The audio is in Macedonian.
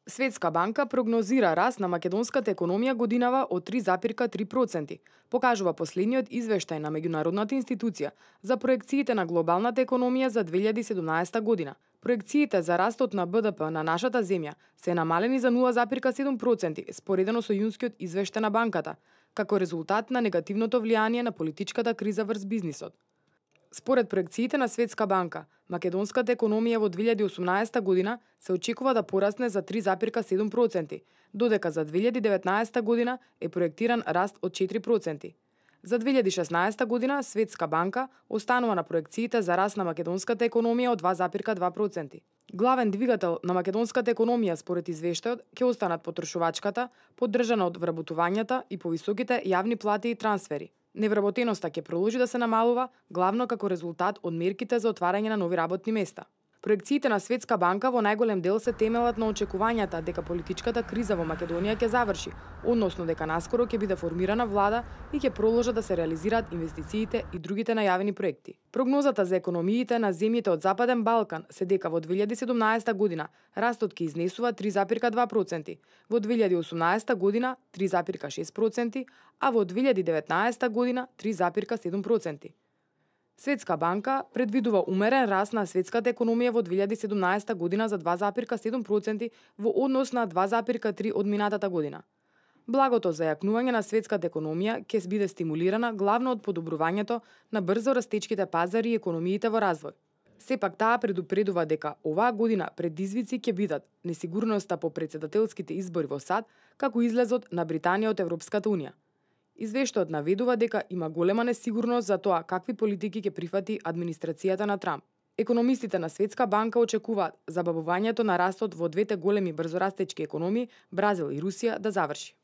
Светска банка прогнозира раст на македонската економија годинава од 3,3%, покажува последниот извештај на меѓународната институција за проекциите на глобалната економија за 2017 година. Проекциите за растот на БДП на нашата земја се намалени за 0,7% споредено со јунскиот извештај на банката, како резултат на негативното влијание на политичката криза врз бизнисот. Според проекциите на Светска банка, македонската економија во 2018 година се очекува да порасне за 3,7%, додека за 2019 година е проектиран раст од 4%. За 2016 година Светска банка останува на проекциите за раст на македонската економија од 2,2%. Главен двигател на македонската економија според извештајот ќе останат потрошувачката, поддржана од вработувањата и повисоките јавни плати и трансфери. Невработеноста ќе продолжи да се намалува, главно како резултат од мерките за отварање на нови работни места. Проекциите на Светска банка во најголем дел се темелат на очекувањата дека политичката криза во Македонија ќе заврши, односно дека наскоро ќе биде формирана влада и ќе продолжат да се реализираат инвестициите и другите најавени проекти. Прогнозата за економиите на земјите од Западен Балкан се дека во 2017 година растот ќе изнесува 3,2%, во 2018 година 3,6%, а во 2019 година 3,7%. Светска банка предвидува умерен раст на светската економија во 2017 година за 2,7% во однос на 2,3% од минатата година. Благото за јакнување на светската економија ќе биде стимулирана главно од подобрувањето на брзо растечките пазари и економиите во развој. Сепак таа предупредува дека оваа година предизвици ќе бидат несигурноста по претседателските избори во САД, како излезот на Британија од Европската унија. Извештајот наведува дека има голема несигурност за тоа какви политики ќе прифати администрацијата на Трамп. Економистите на Светска банка очекуваат забавувањето на растот во двете големи брзорастечки економии, Бразил и Русија, да заврши.